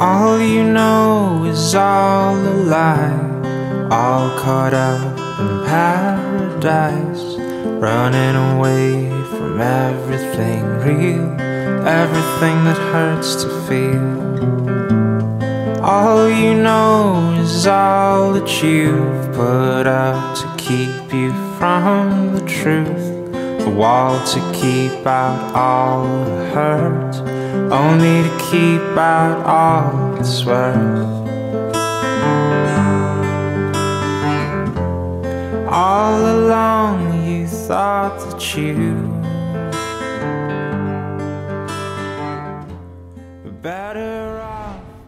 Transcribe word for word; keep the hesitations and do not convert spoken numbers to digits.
All you know is all a lie, all caught up in paradise, running away from everything real, everything that hurts to feel. All you know is all that you've put up to keep you from the truth, a wall to keep out all the hurt, only to keep out all that's worth. All along you thought that you were better off